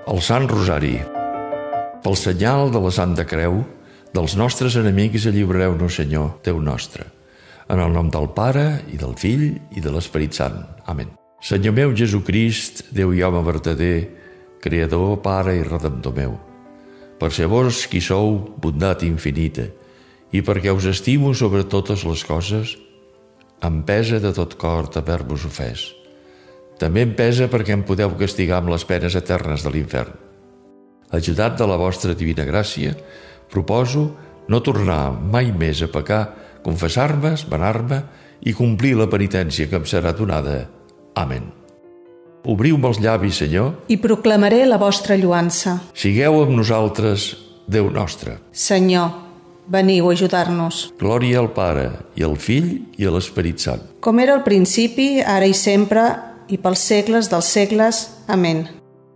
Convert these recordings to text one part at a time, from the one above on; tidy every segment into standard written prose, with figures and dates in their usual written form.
El Sant Rosari. Pel senyal de la Santa Creu, dels nostres enemics allibereu-nos, Senyor, Déu nostre. En el nom del Pare, i del Fill, i de l'Esperit Sant. Amén. Senyor meu Jesucrist, Déu i home vertader, Creador, Pare i Redemptor meu, per ser vos qui sou bondat infinita, i perquè us estimo sobre totes les coses, em pesa de tot cor d'haver-vos ofès. També em pesa perquè em podeu castigar amb les penes eternes de l'infern. Ajudat de la vostra divina gràcia, proposo no tornar mai més a pecar, confessar-me, esmenar-me i complir la penitència que em serà donada. Amén. Obriu-me els llavis, Senyor, i proclamaré la vostra lloança. Sigueu amb nosaltres, Déu nostre. Senyor, veniu a ajudar-nos. Glòria al Pare, i al Fill, i a l'Esperit Sant. Com era al principi, ara i sempre, i pels segles dels segles. Amén.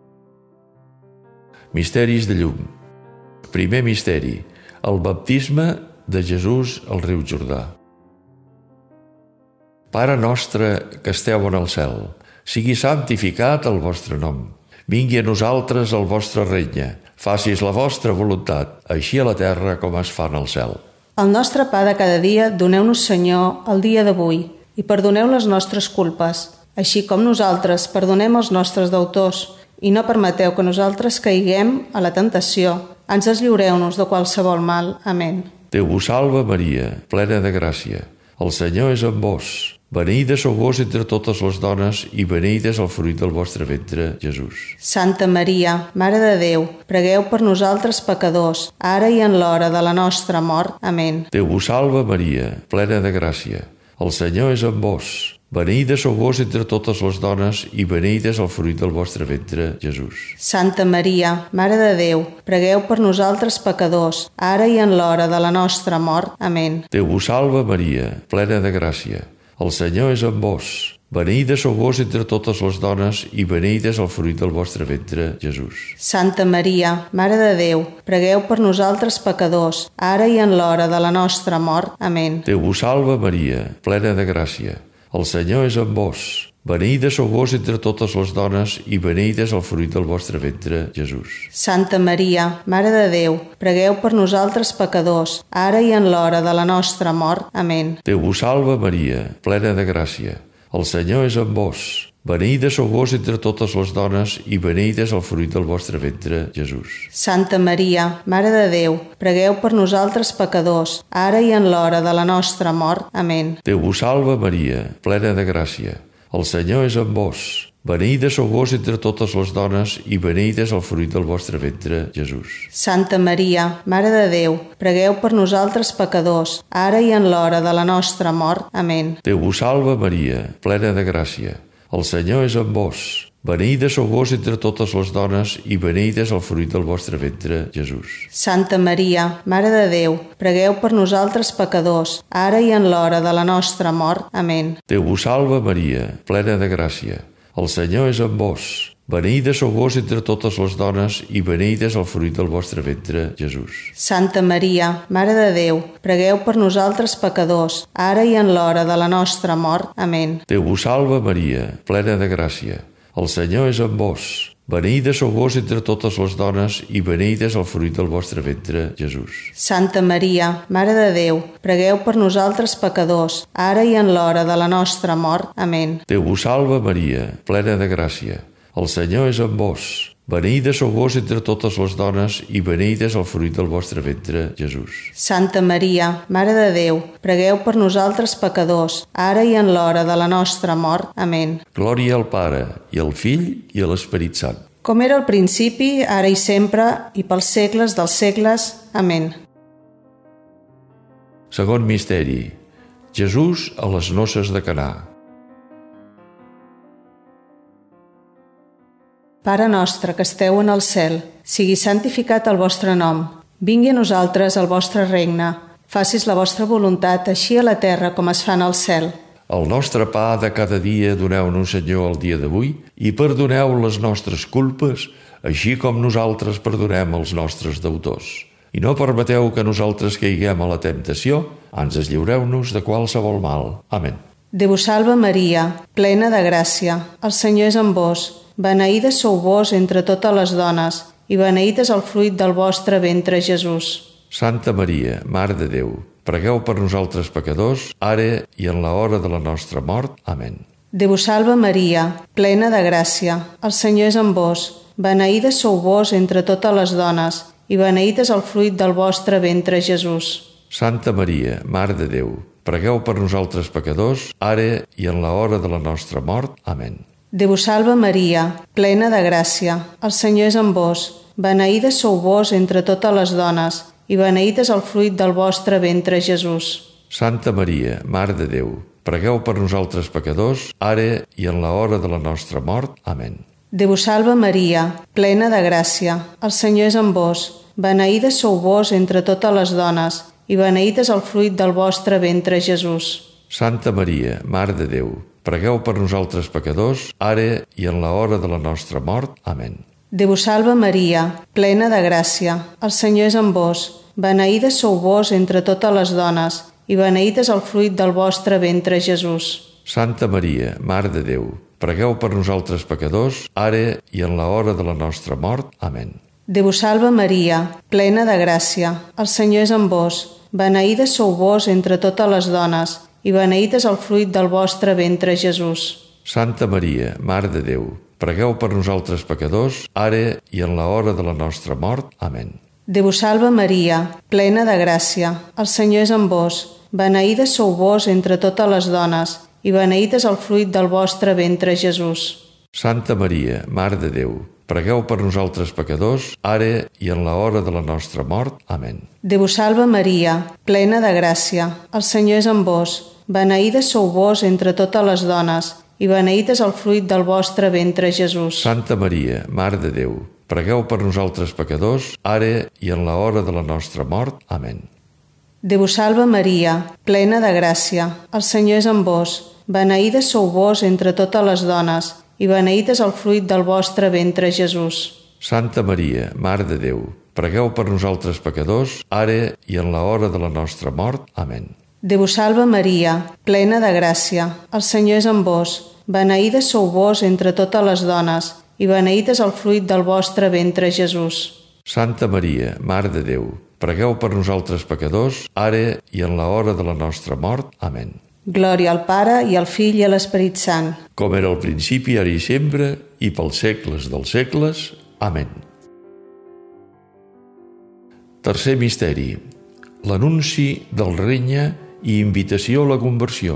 Misteris de llum. Primer misteri, el baptisme de Jesús al riu Jordà. Pare nostre que esteu en el cel, sigui santificat el vostre nom. Vingui a nosaltres el vostre regne. Facis la vostra voluntat, així a la terra com es fa en el cel. El nostre pa de cada dia doneu-nos, Senyor, el dia d'avui, i perdoneu les nostres culpes, així com nosaltres perdonem els nostres deutors, i no permeteu que nosaltres caiguem a la tentació. Ens lliureu-nos de qualsevol mal. Amén. Déu vos salve, Maria, plena de gràcia. El Senyor és amb vos. Beneïda sou vos entre totes les dones i beneït és el fruit del vostre ventre, Jesús. Santa Maria, Mare de Déu, pregueu per nosaltres pecadors, ara i en l'hora de la nostra mort. Amén. Déu vos salve, Maria, plena de gràcia. El Senyor és amb vos. Beneïda sou vos entre totes les dones i beneït és el fruit del vostre ventre, Jesús. Santa Maria, Mare de Déu, pregueu per nosaltres pecadors, ara i en l'hora de la nostra mort. Amén. Déu vos salve, Maria, plena de gràcia. El Senyor és amb vos. Beneïda sou vos entre totes les dones i beneït és el fruit del vostre ventre, Jesús. Santa Maria, Mare de Déu, pregueu per nosaltres pecadors, ara i en l'hora de la nostra mort. Amén. Déu vos salve, Maria, plena de gràcia. El Senyor és amb vos. Beneïda sou vos entre totes les dones i beneït és el fruit del vostre ventre, Jesús. Santa Maria, Mare de Déu, pregueu per nosaltres pecadors, ara i en l'hora de la nostra mort. Amén. Déu vos salve, Maria, plena de gràcia. El Senyor és amb vos. Beneïda sou vos entre totes les dones i beneït és el fruit del vostre ventre, Jesús. Santa Maria, Mare de Déu, pregueu per nosaltres pecadors, ara i en l'hora de la nostra mort. Amén. Déu vos salve, Maria, plena de gràcia. El Senyor és amb vos. Beneïda sou vos entre totes les dones i beneït és el fruit del vostre ventre, Jesús. Santa Maria, Mare de Déu, pregueu per nosaltres pecadors, ara i en l'hora de la nostra mort. Amén. Déu vos salve, Maria, plena de gràcia. El Senyor és amb vos. Beneïda sou vos entre totes les dones i beneït és el fruit del vostre ventre, Jesús. Santa Maria, Mare de Déu, pregueu per nosaltres pecadors, ara i en l'hora de la nostra mort. Amén. Déu vos salve, Maria, plena de gràcia. El Senyor és amb vos. Beneïda sou vos entre totes les dones i beneït és el fruit del vostre ventre, Jesús. Santa Maria, Mare de Déu, pregueu per nosaltres pecadors, ara i en l'hora de la nostra mort. Amén. Déu vos salve, Maria, plena de gràcia. El Senyor és amb vos. Beneïda sou vos entre totes les dones i beneït és el fruit del vostre ventre, Jesús. Santa Maria, Mare de Déu, pregueu per nosaltres pecadors, ara i en l'hora de la nostra mort. Amén. Déu vos salve, Maria, plena de gràcia. El Senyor és amb vos. Beneïda sou vos entre totes les dones i beneït és el fruit del vostre ventre, Jesús. Santa Maria, Mare de Déu, pregueu per nosaltres pecadors, ara i en l'hora de la nostra mort. Amén. Glòria al Pare, i al Fill, i a l'Esperit Sant. Com era al principi, ara i sempre, i pels segles dels segles. Amén. Segon misteri. Jesús a les noces de Canà. Pare nostre que esteu en el cel, sigui santificat el vostre nom. Vingui a nosaltres el vostre regne. Facis la vostra voluntat així a la terra com es fa en el cel. El nostre pa de cada dia doneu-nos, Senyor, el dia d'avui, i perdoneu les nostres culpes, així com nosaltres perdonem els nostres deutors. I no permeteu que nosaltres caiguem a la temptació, ans lliureu-nos de qualsevol mal. Amén. Déu vos salve Maria, plena de gràcia. El Senyor és amb vos. beneïda sou vos entre totes les dones, i beneït és el fruit del vostre ventre, Jesús. Santa Maria, Mare de Déu, pregueu per nosaltres pecadors, ara i en l'hora de la nostra mort. Amén. Déu vos salve Maria, plena de gràcia, el Senyor és amb vos. Beneïda sou vos entre totes les dones, i beneït és el fruit del vostre ventre, Jesús. Santa Maria, Mare de Déu, pregueu per nosaltres pecadors, ara i en l'hora de la nostra mort. Amén. Déu vos salve Maria, plena de gràcia, el Senyor és amb vos. Beneïda sou vos entre totes les dones, i beneït és el fruit del vostre ventre, Jesús. Santa Maria, Mare de Déu, pregueu per nosaltres pecadors, ara i en l'hora de la nostra mort. Amén. Déu vos salve Maria, plena de gràcia, el Senyor és amb vos. Beneïda sou vos entre totes les dones, i beneït és el fruit del vostre ventre, Jesús. Santa Maria, Mare de Déu, pregueu per nosaltres pecadors, ara i en l'hora de la nostra mort. Amén. Déu vos salve Maria, plena de gràcia, el Senyor és amb vos. Beneïda sou vos entre totes les dones, i beneït és el fruit del vostre ventre, Jesús. Santa Maria, Mare de Déu, pregueu per nosaltres pecadors, ara i en l'hora de la nostra mort. Amén. Déu vos salve Maria, plena de gràcia, el Senyor és amb vos. Beneïda sou vos entre totes les dones, i beneït és el fruit del vostre ventre, Jesús. Santa Maria, Mare de Déu, pregueu per nosaltres pecadors, ara i en l'hora de la nostra mort. Amén. Déu vos salve Maria, plena de gràcia, el Senyor és amb vos. Beneïda sou vos entre totes les dones, i beneït és el fruit del vostre ventre, Jesús. Santa Maria, Mare de Déu, pregueu per nosaltres pecadors, ara i en l'hora de la nostra mort. Amén. Déu vos salve Maria, plena de gràcia, el Senyor és amb vos. Beneïda sou vos entre totes les dones, i beneït és el fruit del vostre ventre, Jesús. Santa Maria, Mare de Déu, pregueu per nosaltres pecadors, ara i en l'hora de la nostra mort. Amén. Déu vos salve Maria, plena de gràcia, el Senyor és amb vos. Beneïda sou vos entre totes les dones, i beneït és el fruit del vostre ventre, Jesús. Santa Maria, Mare de Déu, pregueu per nosaltres pecadors, ara i en l'hora de la nostra mort. Amén. Déu vos salve Maria, plena de gràcia, el Senyor és amb vos. Beneïda sou vos entre totes les dones, i beneït és el fruit del vostre ventre, Jesús. Santa Maria, Mare de Déu, pregueu per nosaltres pecadors, ara i en l'hora de la nostra mort. Amén. Glòria al Pare, i al Fill, i a l'Esperit Sant. Com era al principi, ara i sempre, i pels segles dels segles. Amén. Tercer misteri. L'anunci del regne i invitació a la conversió.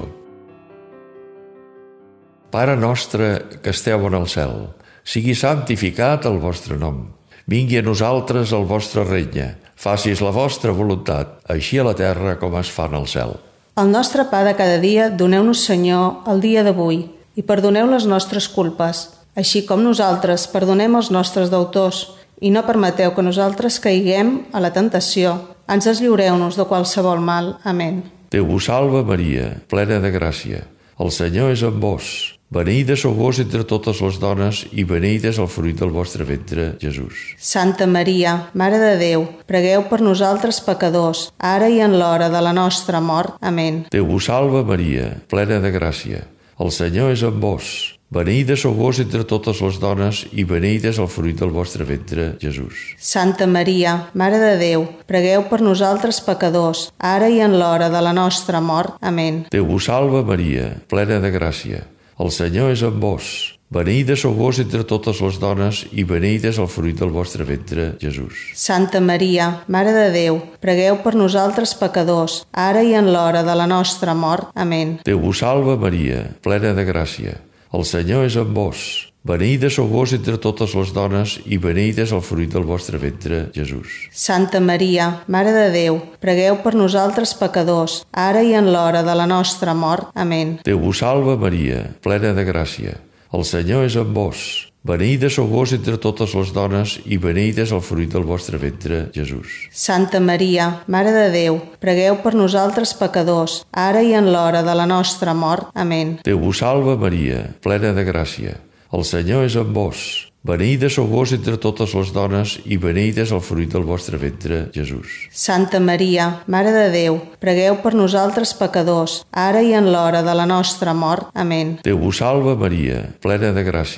Pare nostre que esteu en el cel, sigui santificat el vostre nom. Vingui a nosaltres el vostre regne. Facis la vostra voluntat, així a la terra com es fa en el cel. El nostre pa de cada dia doneu-nos, Senyor, el dia d'avui, i perdoneu les nostres culpes, així com nosaltres perdonem els nostres deutors, i no permeteu que nosaltres caiguem a la tentació. Ens lliureu-nos de qualsevol mal. Amén. Déu vos salve Maria, plena de gràcia. El Senyor és amb vos. Beneïda sou vos entre totes les dones, i beneït és el fruit del vostre ventre, Jesús. Santa Maria, Mare de Déu, pregueu per nosaltres pecadors, ara i en l'hora de la nostra mort. Amén. Déu vos salve Maria, plena de gràcia. El Senyor és amb vos. Beneïda sou vos entre totes les dones, i beneït és el fruit del vostre ventre, Jesús. Santa Maria, Mare de Déu, pregueu per nosaltres pecadors, ara i en l'hora de la nostra mort. Amén. Déu vos salve Maria, plena de gràcia. El Senyor és amb vos. Beneïda sou vos entre totes les dones, i beneït és el fruit del vostre ventre, Jesús. Santa Maria, Mare de Déu, pregueu per nosaltres pecadors, ara i en l'hora de la nostra mort. Amén. Déu vos salve Maria, plena de gràcia. El Senyor és amb vos. Beneïda sou vos entre totes les dones, i beneït és el fruit del vostre ventre, Jesús. Santa Maria, Mare de Déu, pregueu per nosaltres pecadors, ara i en l'hora de la nostra mort. Amén. Déu vos salve Maria, plena de gràcia. El Senyor és amb vos. Beneïda sou vos entre totes les dones, i beneït és el fruit del vostre ventre, Jesús. Santa Maria, Mare de Déu, pregueu per nosaltres pecadors, ara i en l'hora de la nostra mort. Amén. Déu vos salve Maria, plena de gràcia. El Senyor és amb vos. Beneïda sou vos entre totes les dones, i beneït és el fruit del vostre ventre, Jesús. Santa Maria, Mare de Déu, pregueu per nosaltres pecadors, ara i en l'hora de la nostra mort. Amén. Déu vos salve Maria, plena de gràcia.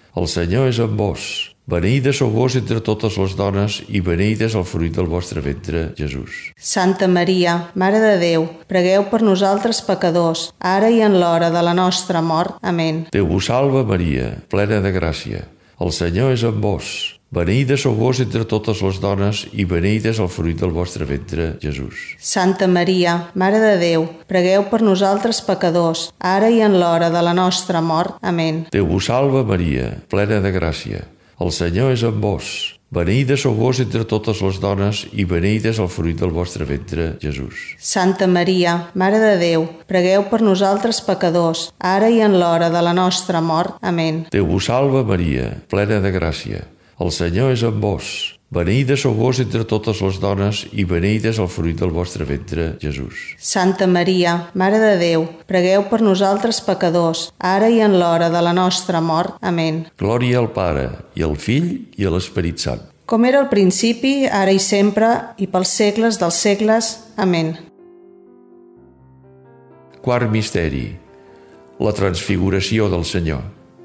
El Senyor és amb vos. Beneïda sou vos entre totes les dones i beneït és el fruit del vostre ventre, Jesús. Santa Maria, Mare de Déu, pregueu per nosaltres pecadors, ara i en l'hora de la nostra mort. Amén. Déu vos salva, Maria, plena de gràcia. El Senyor és amb vos. Beneïda sou vos entre totes les dones i beneït és el fruit del vostre ventre, Jesús. Santa Maria, Mare de Déu, pregueu per nosaltres pecadors, ara i en l'hora de la nostra mort. Amén. Déu vos salva, Maria, plena de gràcia. El Senyor és amb vos. Beneïda sou vos entre totes les dones i beneït és el fruit del vostre ventre, Jesús. Santa Maria, Mare de Déu, pregueu per nosaltres pecadors, ara i en l'hora de la nostra mort. Amén. Déu vos salva, Maria, plena de gràcia. El Senyor és amb vos. Beneïda sou vos entre totes les dones i beneït és el fruit del vostre ventre, Jesús. Santa Maria, Mare de Déu, pregueu per nosaltres pecadors, ara i en l'hora de la nostra mort. Amén. Glòria al Pare, i al Fill, i a l'Esperit Sant. Com era al principi, ara i sempre, i pels segles dels segles. Amén. Quart misteri. La transfiguració del Senyor.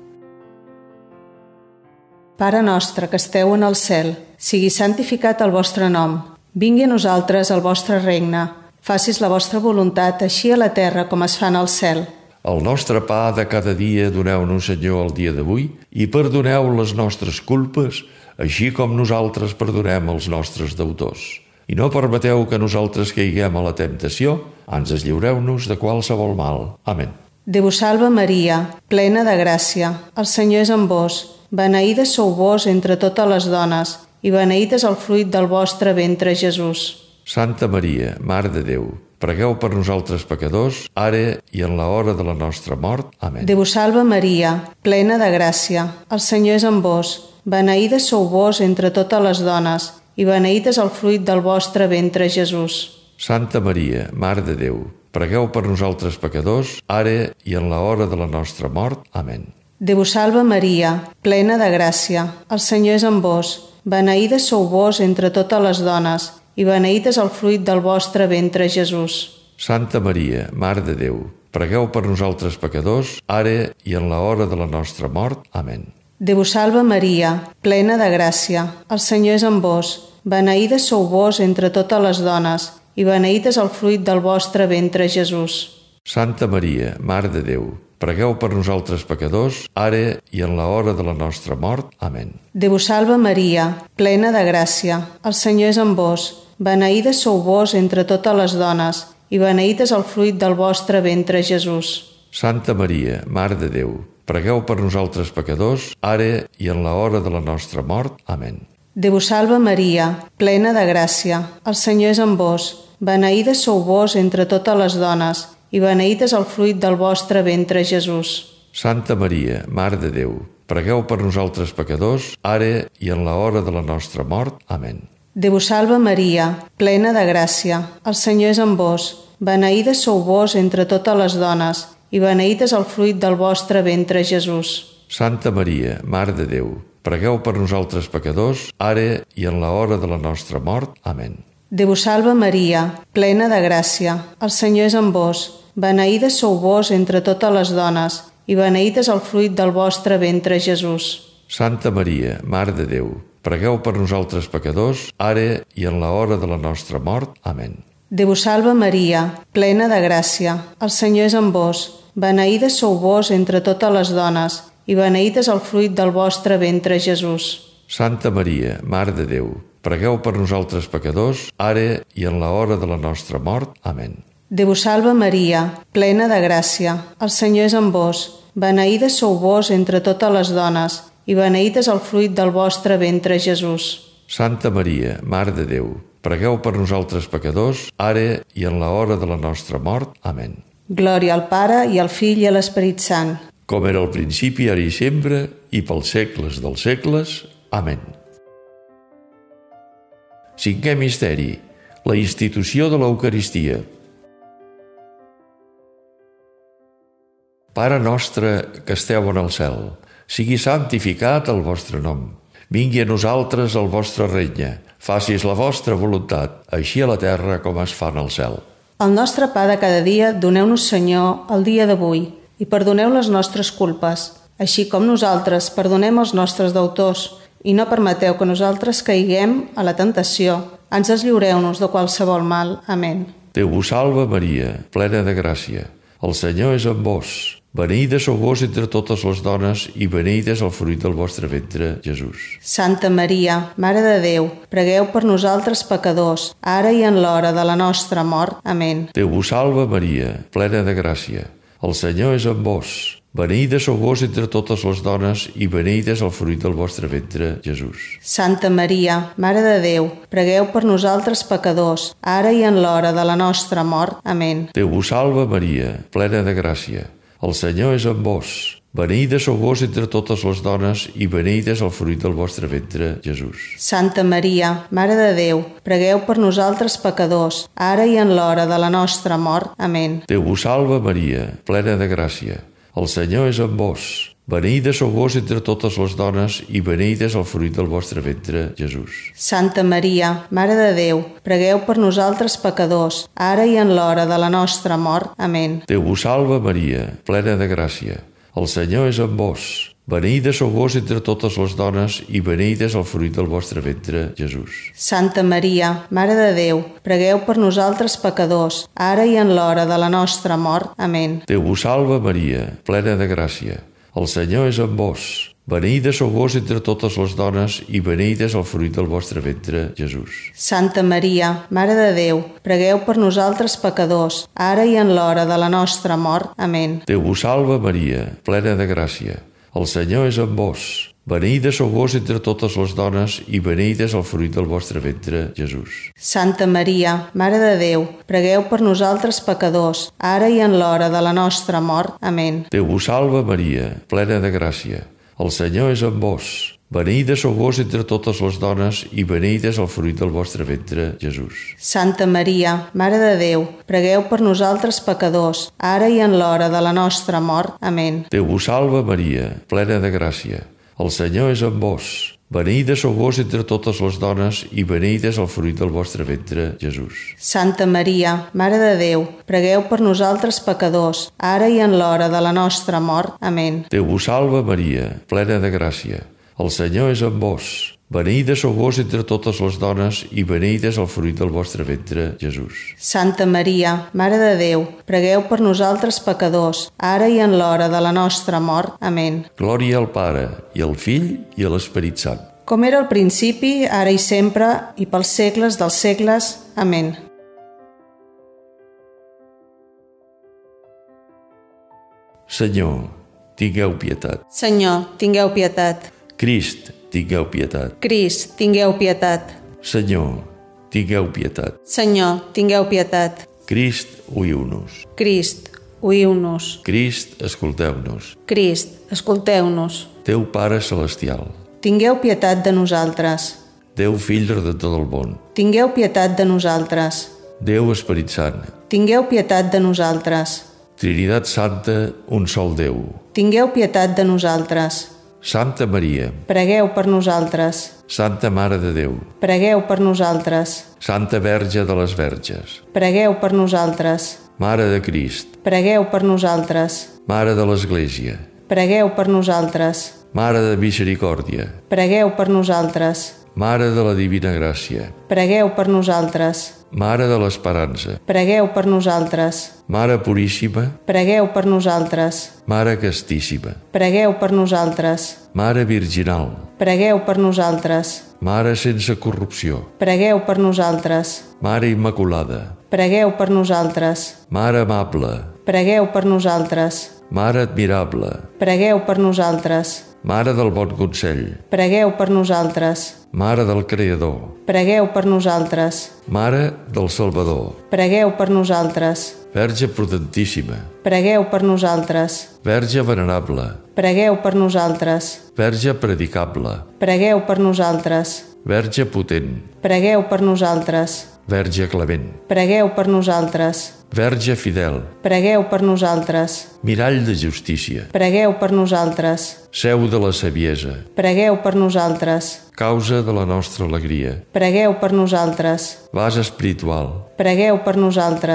Pare nostre que esteu en el cel, sigui santificat el vostre nom. Vingui a nosaltres el vostre regne. Facis la vostra voluntat, així a la terra com es fa en el cel. El nostre pa de cada dia doneu-nos, Senyor, el dia d'avui, i perdoneu les nostres culpes, així com nosaltres perdonem els nostres deutors. I no permeteu que nosaltres caiguem a la temptació, ans lliureu-nos de qualsevol mal. Amén. Déu vos salva Maria, plena de gràcia. El Senyor és amb vos. Beneïda sou vos entre totes les dones, i beneït és el fruit del vostre ventre, Jesús. Santa Maria, Mare de Déu, pregueu per nosaltres pecadors, ara i en l'hora de la nostra mort. Amén. Déu vos salva Maria, plena de gràcia. El Senyor és amb vos. Beneïda sou vos entre totes les dones, i beneït és el fruit del vostre ventre, Jesús. Santa Maria, Mare de Déu, pregueu per nosaltres pecadors, ara i en l'hora de la nostra mort. Amén. Déu vos salva Maria, plena de gràcia. El Senyor és amb vos. Beneïda sou vos entre totes les dones, i beneït és el fruit del vostre ventre, Jesús. Santa Maria, Mare de Déu, pregueu per nosaltres pecadors, ara i en l'hora de la nostra mort. Amén. Déu vos salva Maria, plena de gràcia. El Senyor és amb vos. Beneïda sou vos entre totes les dones, i beneït és el fruit del vostre ventre, Jesús. Santa Maria, Mare de Déu, pregueu per nosaltres pecadors, ara i en l'hora de la nostra mort. Amén. Déu vos salva Maria, plena de gràcia. El Senyor és amb vos. Beneïda sou vos entre totes les dones, i beneït és el fruit del vostre ventre, Jesús. Santa Maria, Mare de Déu, pregueu per nosaltres pecadors, ara i en l'hora de la nostra mort. Amén. Déu vos salva Maria, plena de gràcia. El Senyor és amb vos. Beneïda sou vos entre totes les dones, i beneït és el fruit del vostre ventre, Jesús. Santa Maria, Mare de Déu, pregueu per nosaltres pecadors, ara i en l'hora de la nostra mort. Amén. Déu vos salva Maria, plena de gràcia. El Senyor és amb vos. Beneïda sou vos entre totes les dones, i beneït és el fruit del vostre ventre, Jesús. Santa Maria, Mare de Déu, pregueu per nosaltres pecadors, ara i en l'hora de la nostra mort. Amén. Déu vos salva Maria, plena de gràcia. El Senyor és amb vos. Beneïda sou vos entre totes les dones, i beneït és el fruit del vostre ventre, Jesús. Santa Maria, Mare de Déu, pregueu per nosaltres pecadors, ara i en l'hora de la nostra mort. Amén. Déu vos salva Maria, plena de gràcia. El Senyor és amb vos. Beneïda sou vos entre totes les dones, i beneït és el fruit del vostre ventre, Jesús. Santa Maria, Mare de Déu, pregueu per nosaltres pecadors, ara i en l'hora de la nostra mort. Amén. Déu vos salva Maria, plena de gràcia. El Senyor és amb vos. Beneïda sou vos entre totes les dones, i beneït és el fruit del vostre ventre, Jesús. Santa Maria, Mare de Déu, pregueu per nosaltres pecadors, ara i en l'hora de la nostra mort. Amén. Glòria al Pare, i al Fill, i a l'Esperit Sant. Com era al principi, ara i sempre, i pels segles dels segles. Amén. Cinquè misteri, la institució de l'Eucaristia. Pare nostre que esteu en el cel, sigui santificat el vostre nom. Vingui a nosaltres el vostre regne. Facis la vostra voluntat, així a la terra com es fa en el cel. El nostre pa de cada dia doneu-nos, Senyor, el dia d'avui, i perdoneu les nostres culpes, així com nosaltres perdonem els nostres deutors, i no permeteu que nosaltres caiguem a la tentació. Ens lliureu-nos de qualsevol mal. Amén. Déu vos salve, Maria, plena de gràcia. El Senyor és amb vos. Beneïda sou vos entre totes les dones i beneït és el fruit del vostre ventre, Jesús. Santa Maria, Mare de Déu, pregueu per nosaltres pecadors, ara i en l'hora de la nostra mort. Amén. Déu vos salve, Maria, plena de gràcia. El Senyor és amb vos. Beneïda sou vos entre totes les dones i beneït és el fruit del vostre ventre, Jesús. Santa Maria, Mare de Déu, pregueu per nosaltres pecadors, ara i en l'hora de la nostra mort. Amén. Déu vos salve, Maria, plena de gràcia. El Senyor és amb vos. Beneïda sou vos entre totes les dones i beneït és el fruit del vostre ventre, Jesús. Santa Maria, Mare de Déu, pregueu per nosaltres pecadors, ara i en l'hora de la nostra mort. Amén. Déu vos salve, Maria, plena de gràcia. El Senyor és amb vos. Beneïda sou vos entre totes les dones i beneït és el fruit del vostre ventre, Jesús. Santa Maria, Mare de Déu, pregueu per nosaltres pecadors, ara i en l'hora de la nostra mort. Amén. Déu vos salve, Maria, plena de gràcia. El Senyor és amb vos. Beneïda sou vos entre totes les dones i beneït és el fruit del vostre ventre, Jesús. Santa Maria, Mare de Déu, pregueu per nosaltres pecadors, ara i en l'hora de la nostra mort. Amén. Déu vos salve, Maria, plena de gràcia. El Senyor és amb vos. Beneïda sou vos entre totes les dones i beneït és el fruit del vostre ventre, Jesús. Santa Maria, Mare de Déu, pregueu per nosaltres pecadors, ara i en l'hora de la nostra mort. Amén. Déu vos salve, Maria, plena de gràcia. El Senyor és amb vos. Beneïda sou vos entre totes les dones i beneït és el fruit del vostre ventre, Jesús. Santa Maria, Mare de Déu, pregueu per nosaltres pecadors, ara i en l'hora de la nostra mort. Amén. Déu vos salve, Maria, plena de gràcia. El Senyor és amb vos. Beneïda sou vos entre totes les dones i beneït és el fruit del vostre ventre, Jesús. Santa Maria, Mare de Déu, pregueu per nosaltres pecadors, ara i en l'hora de la nostra mort. Amén. Déu vos salve, Maria, plena de gràcia. El Senyor és amb vos. Beneïda sou vos entre totes les dones i beneït és el fruit del vostre ventre, Jesús. Santa Maria, Mare de Déu, pregueu per nosaltres pecadors, ara i en l'hora de la nostra mort. Amén. Déu vos salve, Maria, plena de gràcia. El Senyor és amb vos. Beneïda sou vos entre totes les dones i beneït és el fruit del vostre ventre, Jesús. Santa Maria, Mare de Déu, pregueu per nosaltres pecadors, ara i en l'hora de la nostra mort. Amén. Glòria al Pare, i al Fill, i a l'Esperit Sant. Com era al principi, ara i sempre, i pels segles dels segles. Amén. Senyor, tingueu pietat. Senyor, tingueu pietat. Crist, tingueu pietat. Crist, tingueu pietat. Senyor, tingueu pietat. Senyor, tingueu pietat. Crist, oïu-nos. Crist, oïu-nos. Crist, escolteu-nos. Crist, escolteu-nos. Déu Pare Celestial, Tingueu pietat de nosaltres. Déu Fill Redemptor del món, Tingueu pietat de nosaltres. Déu Esperit Sant, Tingueu pietat de nosaltres. Trinitat Santa, un sol Déu. Tingueu pietat de nosaltres. Santa Maria, Pregueu per nosaltres. Santa Mare de Déu, Pregueu per nosaltres. Santa Verge de les Verges, Pregueu per nosaltres. Mare de Crist, Pregueu per nosaltres. Mare de l'Església, Pregueu per nosaltres. Mare de Misericòrdia, Pregueu per nosaltres. Mare de la Divina Gràcia, Pregueu per nosaltres. Mare de l'Esperança, Pregueu per nosaltres. Mare Puríssima, Pregueu per nosaltres. Mare Castíssima, Pregueu per nosaltres. Mare Virginal, Pregueu per nosaltres. Mare sense corrupció, Pregueu per nosaltres. Mare Immaculada, Pregueu per nosaltres. Mare Amable, Pregueu per nosaltres. Mare Admirable, Pregueu per nosaltres. Mare del Bon Consell, Pregueu per nosaltres. Mare del Creador, Pregueu per nosaltres. Mare del Salvador, Pregueu per nosaltres. Verge Prudentíssima, Pregueu per nosaltres. Verge Venerable, Pregueu per nosaltres. Verge Predicable, Pregueu per nosaltres. Verge Potent, Pregueu per nosaltres. Verge Clement, Pregueu per nosaltres. Verge Fidel, Pregueu per nosaltres. Mirall de justícia, Pregueu per nosaltres. Seu de la saviesa, Pregueu per nosaltres. causa de la nostra alegria, Pregueu per nosaltres. base espiritual, Pregueu per nosaltres.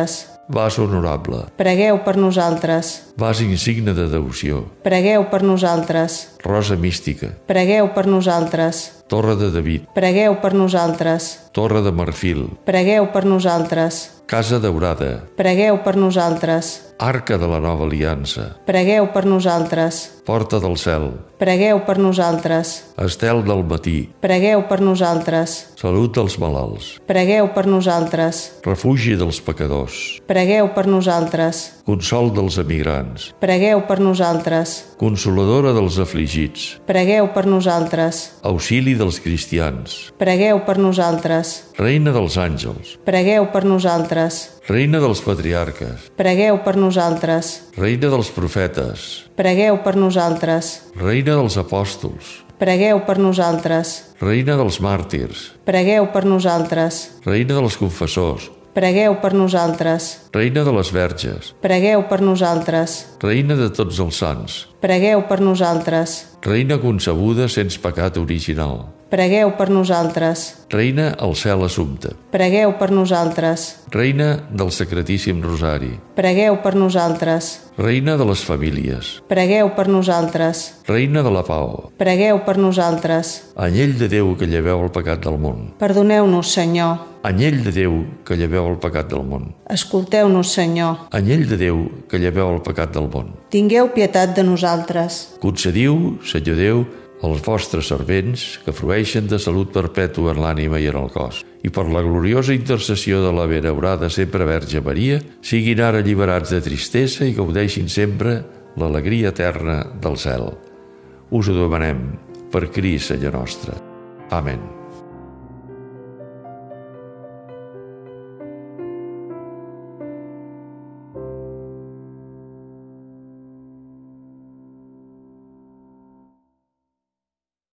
vas honorable, pregueu per nosaltres. vas insigne de devoció, Pregueu per nosaltres. rosa mística, Pregueu per nosaltres. torre de David, Pregueu per nosaltres. torre de marfil, Pregueu per nosaltres. casa daurada, Pregueu per nosaltres. arca de la nova aliança, Pregueu per nosaltres. porta del cel, Pregueu per nosaltres. estel del matí, Pregueu per nosaltres. salut dels malalts, Pregueu per nosaltres. refugi dels pecadors, Pregueu per nosaltres. consol dels emigrants, Pregueu per nosaltres. consoladora dels afligits, Pregueu per nosaltres. auxili dels cristians, Pregueu per nosaltres. reina dels àngels, Pregueu per nosaltres. reina dels patriarques, Pregueu per nosaltres. reina dels profetes, Pregueu per nosaltres. reina dels apòstols, Pregueu per nosaltres. reina dels màrtirs, Pregueu per nosaltres. reina dels confessors, Pregueu per nosaltres. reina de les verges, Pregueu per nosaltres. reina de tots els sants, Pregueu per nosaltres. reina concebuda sense pecat original, Pregueu per nosaltres. reina al cel assumpte, Pregueu per nosaltres. reina del Sacratíssim Rosari, Pregueu per nosaltres. reina de les famílies, Pregueu per nosaltres. reina de la pau, Pregueu per nosaltres. anyell de Déu que lleveu el pecat del món, Perdoneu-nos, Senyor. anyell de Déu que lleveu el pecat del món, Escolteu-nos, Senyor. anyell de Déu que lleveu el pecat del món. Tingueu pietat de nosaltres. Concediu, Senyor Déu, als vostres servents que frueixen de salut perpètua en l'ànima i en el cos, i per la gloriosa intercessió de la benaurada sempre Verge Maria, siguin ara alliberats de tristesa i gaudeixin sempre l'alegria eterna del cel. Us ho demanem per Crist, Senyor nostre. Amén.